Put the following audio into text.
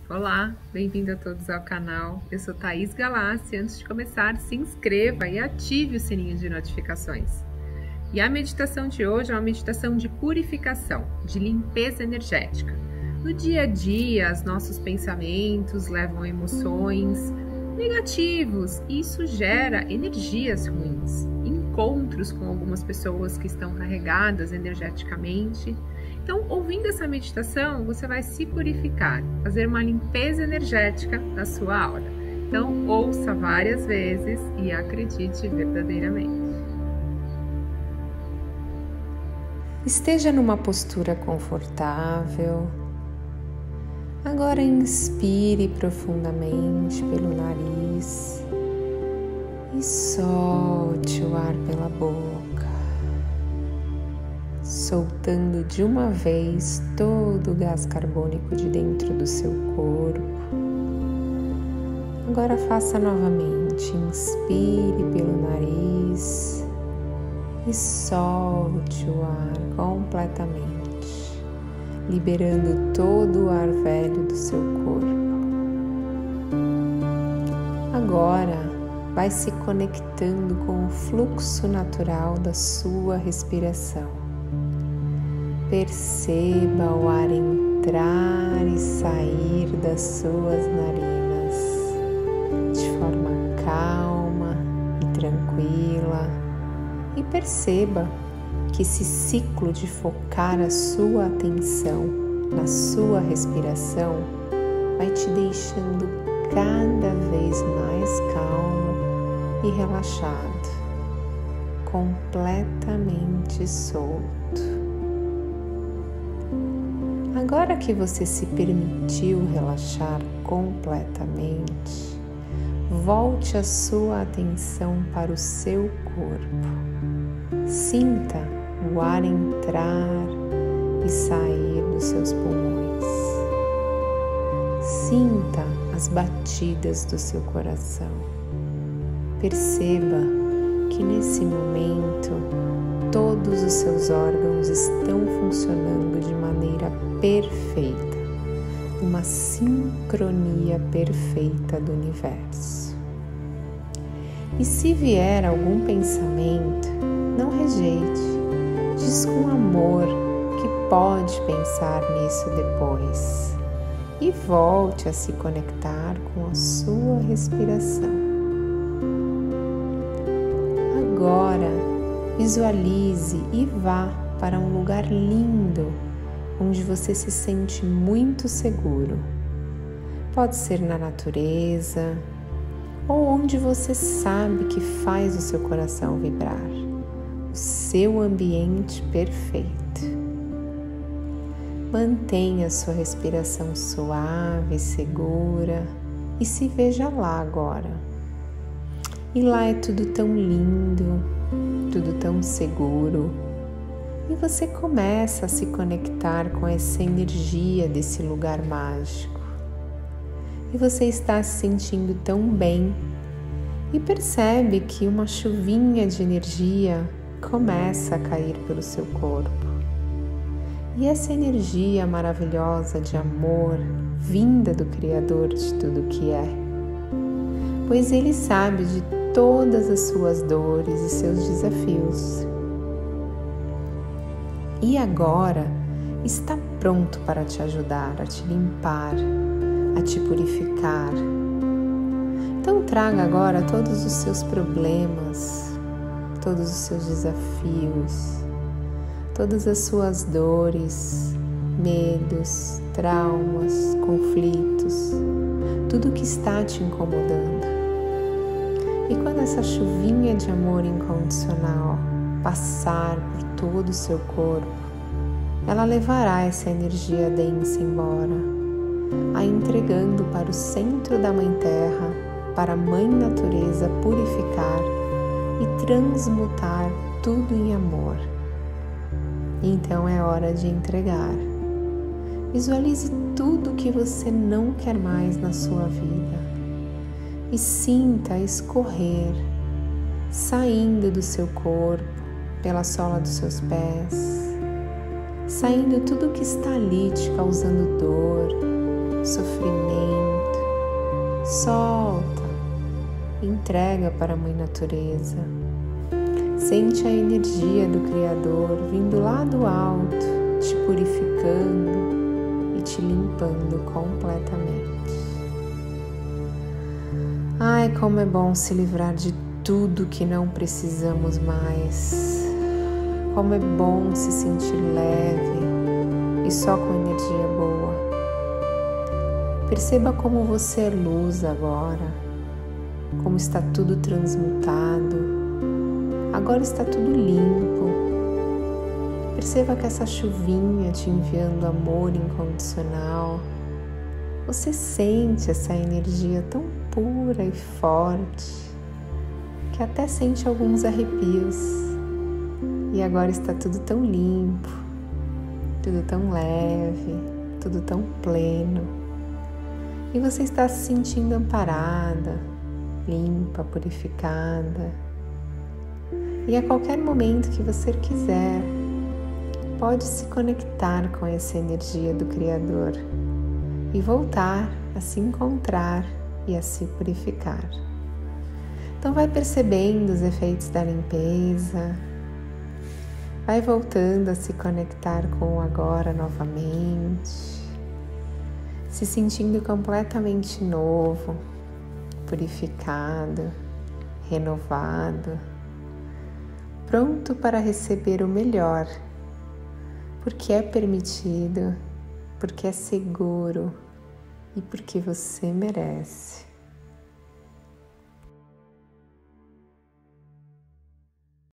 Olá, bem-vindo a todos ao canal. Eu sou Thaís Galassi. Antes de começar, se inscreva e ative o sininho de notificações. E a meditação de hoje é uma meditação de purificação, de limpeza energética. No dia a dia, os nossos pensamentos levam a emoções negativos e isso gera energias ruins, encontros com algumas pessoas que estão carregadas energeticamente. Então, ouvindo essa meditação, você vai se purificar, fazer uma limpeza energética na sua aura. Então, ouça várias vezes e acredite verdadeiramente. Esteja numa postura confortável. Agora inspire profundamente pelo nariz e solte o ar pela boca, soltando de uma vez todo o gás carbônico de dentro do seu corpo. Agora faça novamente, inspire pelo nariz e solte o ar completamente, liberando todo o ar velho do seu corpo. Agora vai se conectando com o fluxo natural da sua respiração. Perceba o ar entrar e sair das suas narinas de forma calma e tranquila. E perceba que esse ciclo de focar a sua atenção na sua respiração vai te deixando cada vez mais calmo e relaxado, completamente solto. Agora que você se permitiu relaxar completamente, volte a sua atenção para o seu corpo. Sinta o ar entrar e sair dos seus pulmões. Sinta as batidas do seu coração. Perceba que nesse momento todos os seus órgãos estão funcionando de maneira perfeita, uma sincronia perfeita do universo. E se vier algum pensamento, não rejeite, diz com amor que pode pensar nisso depois e volte a se conectar com a sua respiração. Agora, visualize e vá para um lugar lindo, onde você se sente muito seguro. Pode ser na natureza ou onde você sabe que faz o seu coração vibrar. O seu ambiente perfeito. Mantenha sua respiração suave e segura e se veja lá agora. E lá é tudo tão lindo, tudo tão seguro. E você começa a se conectar com essa energia desse lugar mágico. E você está se sentindo tão bem e percebe que uma chuvinha de energia começa a cair pelo seu corpo. E essa energia maravilhosa de amor, vinda do Criador de tudo que é, pois Ele sabe de todas as suas dores e seus desafios. E agora está pronto para te ajudar, a te limpar, a te purificar. Então traga agora todos os seus problemas, todos os seus desafios, todas as suas dores, medos, traumas, conflitos, tudo que está te incomodando. E quando essa chuvinha de amor incondicional passar por todo o seu corpo, ela levará essa energia densa embora, a entregando para o centro da Mãe Terra, para a Mãe Natureza purificar e transmutar tudo em amor. Então é hora de entregar. Visualize tudo que você não quer mais na sua vida e sinta escorrer, saindo do seu corpo, pela sola dos seus pés, saindo tudo que está ali te causando dor, sofrimento. Solta, entrega para a Mãe Natureza. Sente a energia do Criador vindo lá do alto, te purificando e te limpando completamente. Ai, como é bom se livrar de tudo que não precisamos mais. Como é bom se sentir leve e só com energia boa. Perceba como você é luz agora, como está tudo transmutado. Agora está tudo limpo. Perceba que essa chuvinha te enviando amor incondicional. Você sente essa energia tão pura e forte que até sente alguns arrepios. E agora está tudo tão limpo, tudo tão leve, tudo tão pleno. E você está se sentindo amparada, limpa, purificada. E a qualquer momento que você quiser, pode se conectar com essa energia do Criador e voltar a se encontrar e a se purificar. Então vai percebendo os efeitos da limpeza, vai voltando a se conectar com o agora novamente, se sentindo completamente novo, purificado, renovado, pronto para receber o melhor, porque é permitido, porque é seguro e porque você merece.